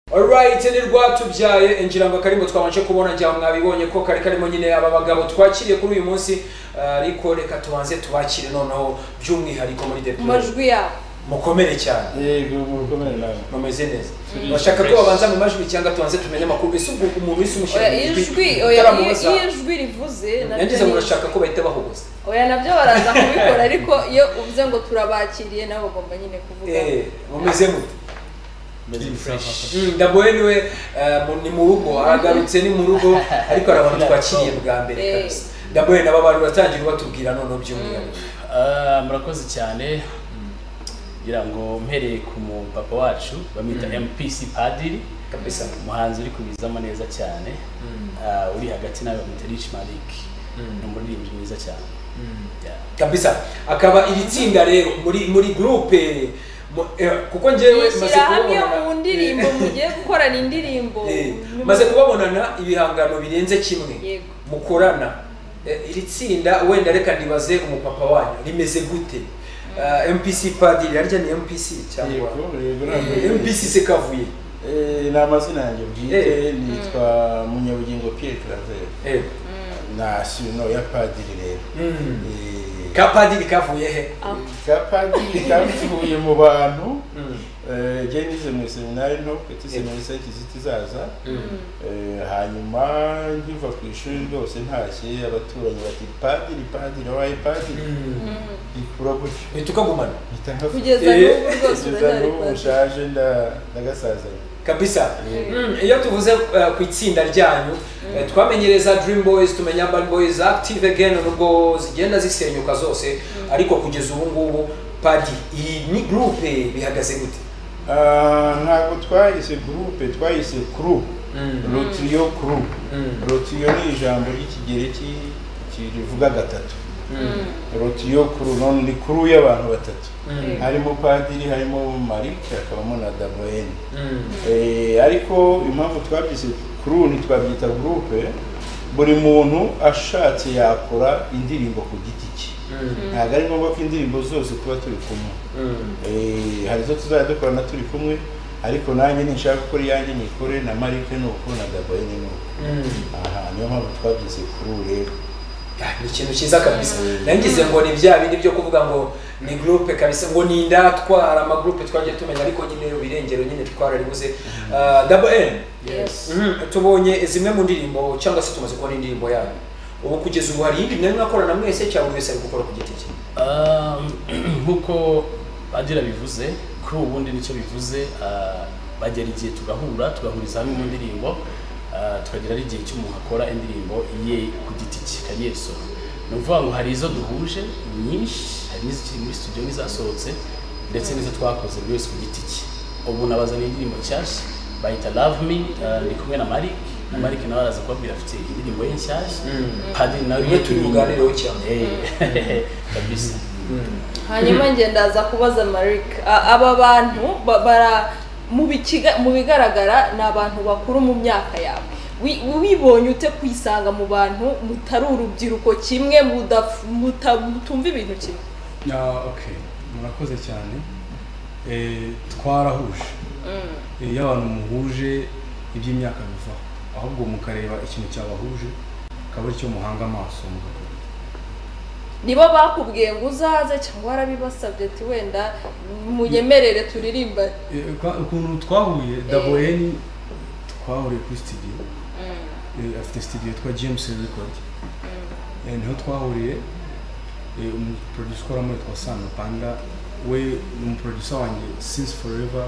Alright, ni rwatubyaye ingira ngo karimbo twabanje kubona njya mwabibonye ko kari karimo nyine aba bagabo twakiriye kuri uyu munsi ariko reka tubanze tubakire noneho by'umwihariko muri The majwi yabo mukomere cyane yego mukomere nawe mumeze neza bashaka ko babanza mu majwi cyangwa tubanze tumenye amakuru ese ubwo umuntu wese umushyira ijwi rivuze nagize ngo urashaka ko bahita bahuguza oya nabyo baraza kubikora ariko iyo uvuze ngo turabakiriye nabo bagomba nyine kuvuga mumeze mute Ndabwo niwe ni mu rugo aragarutse ni mu rugo ariko arabantu twakiriye bwa mbere kabisa Ndabwo naba bari batangiye batubwira none by'umwihariko murakoze cyane ngira ngo mpereye ku papa wacu bamita MPC Padiri kabisa umuhanzi uri kubizamo neza cyane uri hagati nawe bamita Rich Malik n'umuririmbyi mwiza cyane kabisa akaba iri tsinda rero muri groupe kuko njewe maze kubona mu ndirimbo mugiye gukorana indirimbo maze kubabonana ibihangano birenze kimwe mukorana iri tsinda wenda reka ndibaze umupapa wanyu rimeze gute MPC Padiri yarya ni MPC cyangwa MPC se kavuye na amazina yanjye bwite nitwa Munyabugingo Pierre Claver na sino ya Padiri rero Kapadiri kavuye he Kapadiri kavuye mu bantu je nize mu seminari nto petit seminari Saint-Kizito zaza hanyuma nkiva ku ishuri rwose ntashye abaturanyi bati Padiri wabaye Padiri ikura gutyo bitukagumana kugeza n'ubu rwose ushaje ndagasazanye kabisa iyo tuvuze ku itsinda ryanyu twamenyereza Dream Boys tumenya Urban Boys Active Again nubwo zigenda zisenyuka zose ariko kugeza ubu ngubu Padi iyi ni groupe bihagaze gute ntabwo twayise groupe twayise crew Rotrio crew Rotrio ni ijambo ry'ikigereki kirivuga gatatu Rotrio crew none ni crew y'abantu batatu harimo Padiri harimo Malik akabamo na Daboen ariko impamvu twabyise crew ntitwabyita groupe buri muntu ashatse yakora indirimbo ku giti cye ntabwo ari ngombwa ko indirimbo zose tuba turi kumwe hari zo tuzajya dukorana turi kumwe ariko nanjye nishaka gukora iyanjye nikore na Malik nuko na Daboen nuko niyo mpamvu twabyise crew rero ni ikintu cyiza kabisa nangize ngo ni bya bindi byo kuvuga ngo ni groupe kabisa ngo ni ndatwara ama groupe twaje tumenya ariko nyine birengero nyine twararibuze Daboen yes tubonye zimwe mu ndirimbo cyangwa se tumaze kubona indirimbo yayo ubu kugeza ubu hari indi mwakorana mwese cyangwa wese ari gukora ku giti cye nkuko Padiri bivuze kuri ubundi nicyo bivuze bagera igihe tugahuriza hamwe mu ndirimbo tukagira ari igihe cy'umuntu akora indirimbo ye ku giti cye kariyeso no vuga ngo hari izo duhuje nyinshi hari n'izikiri muri studio n'izasohotse ndetse n'izo twakoze buri wese ku giti cye ubu nabazana indirimbo nshyashya bayita Love Me ndi kumwe na Malik nawe araza kubabwira afite indirimbo ye nshyashya Padiri nawe turi buganireho cyane kabisa hanyuma ndaza kubaza Malik aba bantu mu bigaragara ni abantu bakuru mu myaka yawe wibonye ute kwisanga mu bantu mutari urubyiruko kimwe mutumva ibintu kimwe okay murakoze cyane twarahuje iyo abantu muhuje iby'imyaka bivaho ahubwo mukareba ikintu cyabahuje akaba aricyo muhanga amaso mugakora nibo bakubwiye ngo uzaze cyangwa warabibasabye ati wenda munyemerere turirimba ukuntu twahuye Daboen twahuriye kuri studio afite studio twa James Record niho twahuriye umuproducer ukora muri twa Sano Panda we ni umuproducer wanjye since forever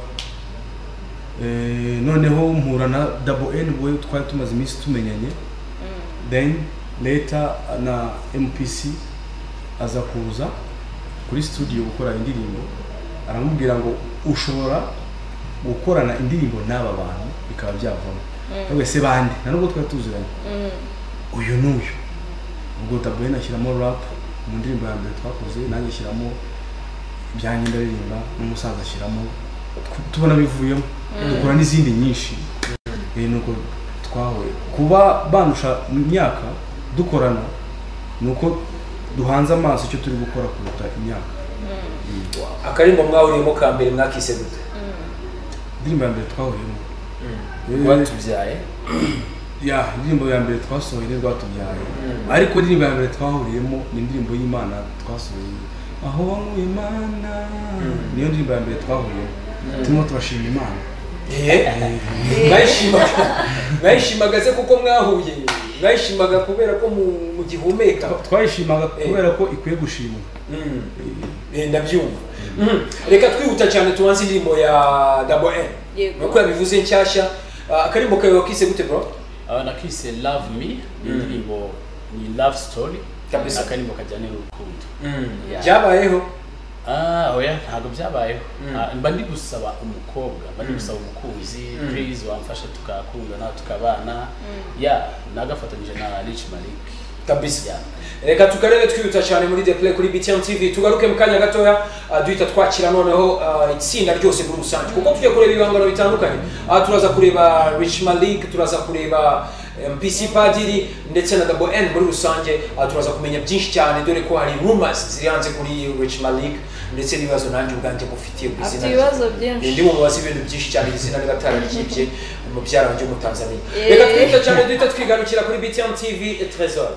noneho mpura na Daboen we twari tumaze iminsi tumenyanye then later na MPC aza kuza kuri studio gukora indirimbo aramubwira ngo ushobora gukorana indirimbo n'aba bantu bikaba byavamo wese bandi nubwo twari tuziranye uyu n'uyu ubwo Daboen ashyiramo rap mu ndirimbo ya mbere twakoze nanjye ashyiramo ibyanjye ndaririmba n'umusaza ashyiramo tubona bivuyemo dukora n'izindi nyinshi nuko twahuye kuba bandusha imyaka dukorana nuko duhanze amaso icyo turi gukora kuruta imyaka akarimbo mwahuriyemo ka mbere mwakise gute indirimbo ya mbere twahuriyemo rwatubyaye ya indirimbo ya mbere twasohoye ni rwatubyaye ariko indirimbo ya mbere twahuriyemo ni indirimbo y'Imana twasohoye aho wankuye Imana niyo ndirimbo ya mbere twahuriyemo turimo turashima Imana mwayishimaga se kuko mwahuye mwayishimaga kubera ko mu gihumeka twayishimaga kubera ko ikwiye gushimwa ndabyumva reka twihuta cyane tubanze indirimbo ya Double N nuko yabivuze nshyashya akarimbo kawe wakise gute bro nakise Love Me indirimbo ni love story kabisa akarimbo kajyanye n'urukundo byabayeho oya ntabwo byabayeho mba ndi gusaba umukobwa mba ndi gusaba umukunzi please wamfasha tukakundana tukabana nagafatanyije na Rich Malik kabisa reka tukarebe twihuta cyane muri The Play kuri BTN TV tugaruke mu kanya gatoya duhita twakira noneho itsinda ryose muri rusange kuko tujye kureba ibihangano bitandukanye turaza kureba Rich Malik turaza kureba MPC Padiri ndetse na Double N muri rusange turaza kumenya byinshi cyane dore ko hari rumors zirihanze kuri Rich Malik ndetse n'ibibazo nanjye ubwanjye mufitiye ku izina ibibazo byinshi ndi mu mubazi ibintu byinshi cyane izina ribatararikibye mu byaranje mu Tanzania reka twihuta cyane duhita twigarukira kuri BTN TV Trésor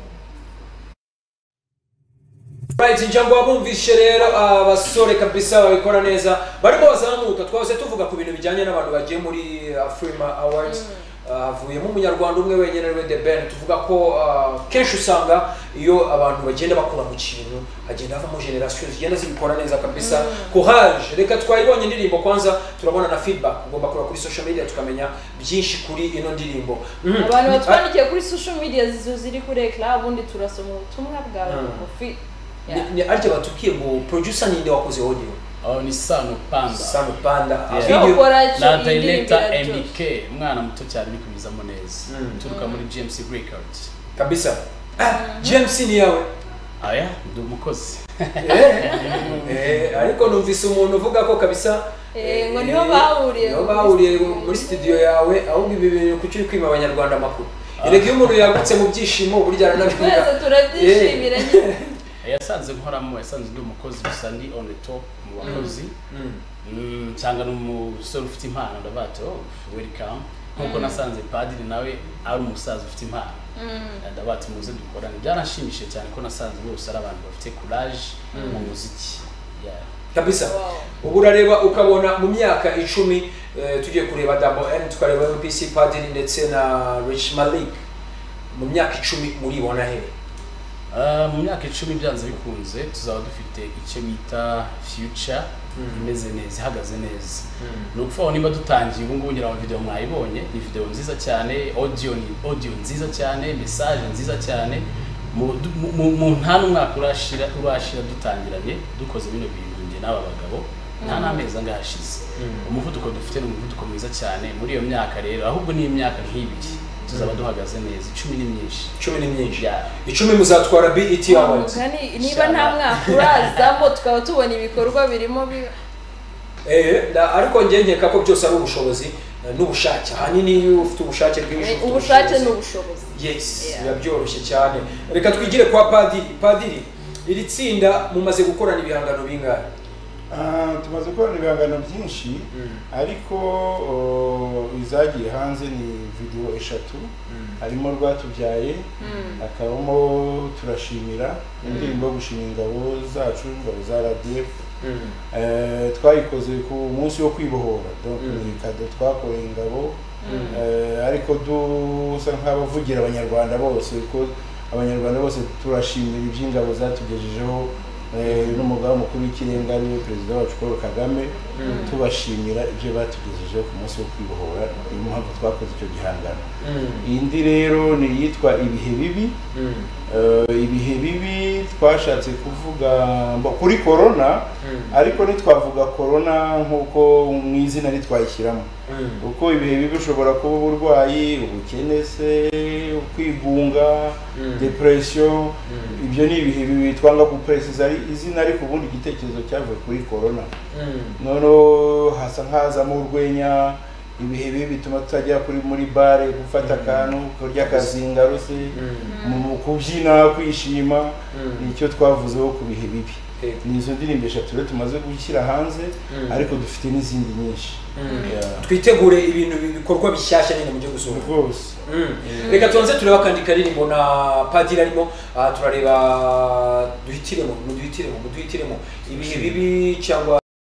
right njambo abumvishe rero abasore kabisa babikora neza barimo bazamuka twaze tuvuga ku bintu bijyanye n'abantu bagiye muri Afrima Awards havuyemo umunyarwanda umwe wenyine we The Ben tuvuga ko kenshi usanga iyo abantu bagenda bakura mu kintu hagenda havamo generation zigenda zibikora neza kabisa courage reka twayibonye indirimbo kwanza turabona na feedback ugomba kura kuri social media tukamenya byinshi kuri ino ndirimbo abantu batwandikiye kuri social media zizo ziri kuri ecran ubundi turasoma ubutumwa bwawe bugufi ni arje batukiye ngo producer ninde wakoze audio ni Sano Panda video na director MK umwana muto cyane bikubizamo neza turuka muri GMC Records kabisa GMC ni yawe aya ndi umukozi ariko numvise umuntu uvuga ko kabisa ngo niho bahuriye muri studio yawe ahubwo ibi bintu kucyuri kwima abanyarwanda makuru irege umuntu yagutse mu byishimo burya aranabivuga turabyishimira yasanze nkoramo yasanze ndi umukozi gusa ndi on the top mu bakozi cyangwa n'umusore ufite impano ndabato welcome nkuko nasanze Padiri nawe ari umusaza ufite impano ndabato muze dukorane byaranshimishije cyane ko nasanze bose ari abantu bafite courage mu muziki kabisa ubu urareba ukabona mu myaka 10 tugiye kureba Double N tukareba MPC Padiri ndetse na Rich Malik mu myaka 10 muribona he mu myaka 10 byanze bikunze tuzaba dufite icyo bita future imeze neza ihagaze neza nukufaho nimba dutangiye ubu ngubu ngira mu video mwayibonye ni video nziza cyane audio nziza cyane message nziza cyane mu nta n'umwaka urashira dutangiranye dukoze bino bintu nge n'aba bagabo nta n'amezi angashize umuvuduko dufite ni umuvuduko mwiza cyane muri iyo myaka rero ahubwo ni imyaka nk'ibiri tuzaba duhagaze neza 10 ni myinshi 10 muzatwara BET Awards niba nta mwaka urazamo tukaba tubona ibikorwa birimo ariko nge nkeka ko byose ari ubushobozi n'ubushake hanini ufite ubushake bwinshi ubushake n'ubushobozi yes byoroshye cyane reka twigire kwa Padiri iri tsinda mumaze gukorana ibihangano bingahe tumaze gukorana ibihangano byinshi ariko izagiye hanze ni video 3 harimo rwatubyaye akabamo turashimira indirimbo gushimira ingabo zacu ingabo za RDF twayikoze ku munsi wo kwibohora donc ni kado twakoreye ingabo ariko dusa nk'abavugira abanyarwanda bose ko abanyarwanda bose turashimira iby'ingabo zatugejejeho n'umugaba mukuru w'ikirenga ariwe perezida wacu Paul Kagame tubashimira ibyo batugejejeho ku munsi wo kwibohora niyo mpamvu twakoze icyo gihangano indi rero ni yitwa ibihe bibi twashatse kuvuga kuri corona ariko ntitwavuga corona nk'uko mu izina ritwayishyiramo kuko ibihe bibi ushobora kuba uburwayi ubukene se kwigunga depression ibyo ni ibihe bibi twanga gupresiza izina ariko ubundi igitekerezo cyavuye kuri corona noneho hasa nkazamo urwenya ibihe bibi bituma tutajya muri bare gufata akantu kurya akazinga ruse mu kubyina kwishima nicyo twavuzeho ku bihe bibi ni izo ndirimbo 3 rero tumaze gushyira hanze ariko dufite n'izindi nyinshi. Twitegure ibintu bikorwa bishyashya nyine mu gihe gusohoka rwose. Reka tuanze tureba kandi karirimbo na Padiri arimo turareba duhitiremo ibihe bibi cyangwa